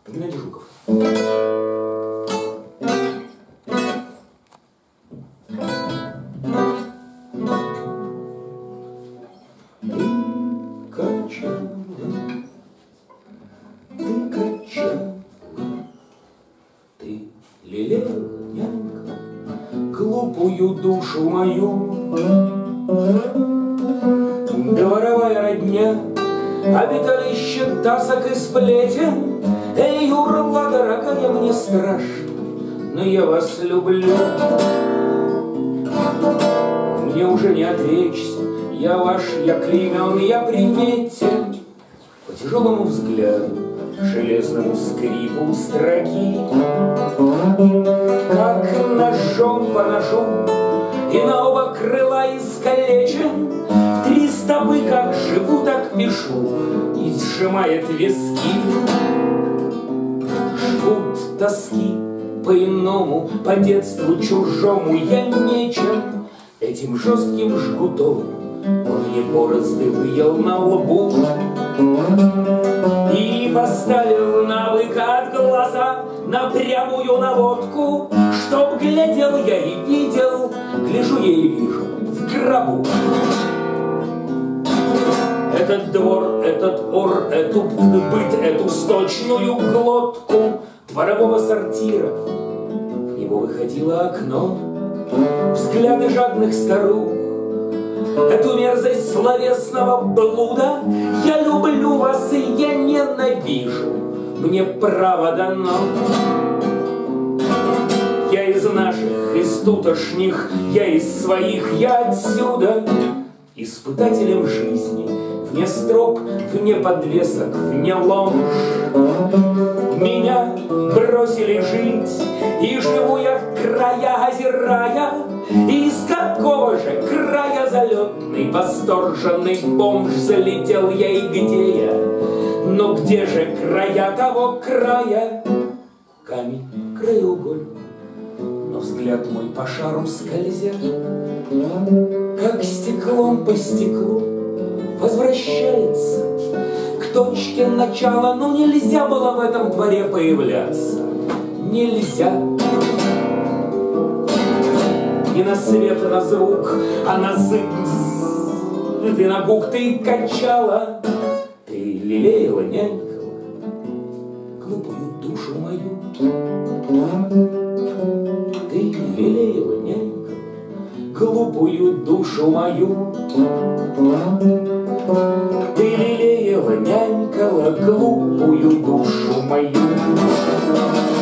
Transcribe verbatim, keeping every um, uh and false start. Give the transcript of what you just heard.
Геннадий Жуков. Ты качала, ты качала, ты лелеяла, нянька, глупую душу мою. Дворовая родня, обиталище тасок и сплетен. Эй, Юрла, дорогая, мне страшно, но я вас люблю. Мне уже не отречься, я ваш, я клеймен, я приметен. По тяжелому взгляду, железному скрипу строки, как ножом по ножу, и на оба крыла искалечен. В три стопы как живу, так пишу, и сжимает виски. Жгут тоски по-иному, по детству чужому. Я мечен этим жестким жгутом, он мне борозды выел на лбу и поставил навык от глаза на прямую наводку, чтоб глядел я и видел, гляжу я и вижу в гробу. Этот двор, этот ор, эту быт, эту сточную глотку дворового сортира. В него выходило окно, взгляды жадных старух. Эту мерзость словесного блуда я люблю вас и я ненавижу, мне право дано. Я из наших, из тутошних, я из своих, я отсюда. Испытателем жизни, вне строп, вне подвесок, вне ломж. Меня бросили жить, и живу я края озирая. И из какого же края залетный, восторженный бомж залетел я, и где я? Но где же края того края? Камень краеугольный, но взгляд мой по шару скользя, как стеклом по стеклу возвращается к точке начала. Но нельзя было в этом дворе появляться, нельзя. Не на свет, а на звук, а на зыб, ты на гук ты качала, ты лелеяла, нянькала глупую душу мою. Ты лелеяла, нянькала глупую душу мою. Ты лелеяла, нянькала глупую душу мою.